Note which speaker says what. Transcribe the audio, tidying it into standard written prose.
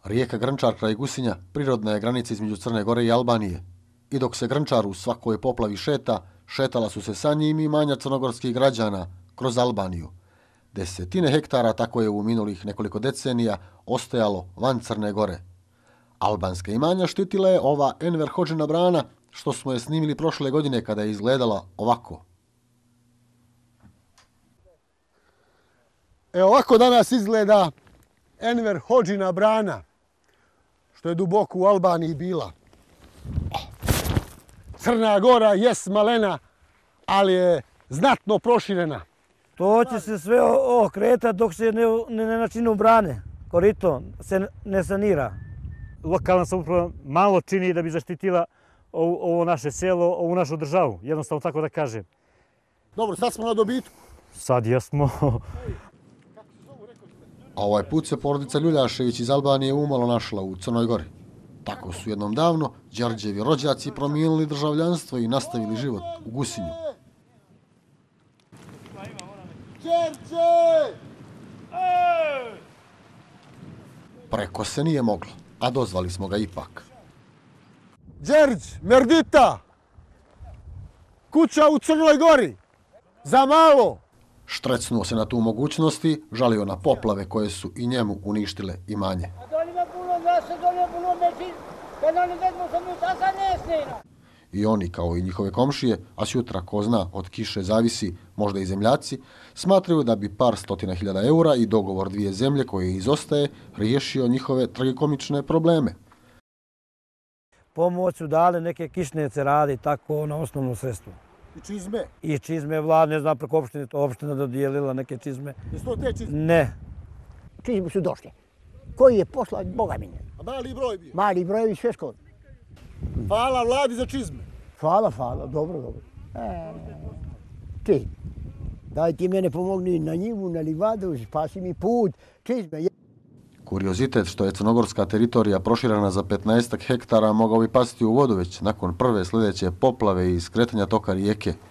Speaker 1: Rijeka Grnčar kraj Gusinja prirodna je granica između Crne Gore i Albanije. I dok se Grnčar u svakoj poplavi šeta, šetala su se sa njim imanja crnogorskih građana kroz Albaniju. Desetine hektara tako je u minulih nekoliko decenija ostajalo van Crne Gore. Albanske imanja štitila je ova Enver Hodžina brana, što smo je snimili prošle godine kada je izgledala ovako.
Speaker 2: Ovako danas izgleda Enver Hodžina brana, što je duboko u Albaniji bila. Crna Gora jest malena, ali je znatno proširena.
Speaker 3: To će se sve okretati dok se ne načinu brane. Korito se ne sanira.
Speaker 4: Lokalna samouprava malo čini da bi zaštitila ovo naše selo, ovu našu državu, jednostavno tako da kažem.
Speaker 2: Dobro, sad smo na dobitku.
Speaker 4: Sad jesmo.
Speaker 1: A ovaj put se porodica Ljuljašević iz Albanije umalo našla u Crnoj Gori. Tako su jednom davno Đorđevi rođaci promijenili državljanstvo i nastavili život u Gusinju. Preko se nije moglo, a dozvali smo ga ipak.
Speaker 2: Đerđ, Merdita! Kuća u Crnoj Gori! Za malo!
Speaker 1: Štrecnuo se na tu mogućnosti, žalio na poplave koje su i njemu uništile imanje. I oni, kao i njihove komšije, a sutra, ko zna, od kiše zavisi, možda i zemljaci, smatraju da bi par stotina hiljada eura i dogovor dvije zemlje koje izostaje riješio njihove tragikomične probleme.
Speaker 3: Pomoć su dali neke kišnece radi, tako na osnovno sredstvo.
Speaker 2: I čizme?
Speaker 3: I čizme vlad, ne znam, preko opštine, to opština dodijelila neke čizme.
Speaker 2: Jesu to te čizme?
Speaker 3: Ne.
Speaker 5: Čizme su došle. Koji je posla, Boga mi ne.
Speaker 2: A mali broj bio?
Speaker 5: Mali brojevi sve skoro.
Speaker 2: Hvala vladi za čizme.
Speaker 5: Hvala, dobro. Ti, daj ti mene pomogni na njivu, na livadu, spasi mi put, čizme.
Speaker 1: Kuriozitet što je crnogorska teritorija proširena za 15 hektara mogao bi pasti u vodu već nakon prve sljedeće poplave i skretanja toka rijeke.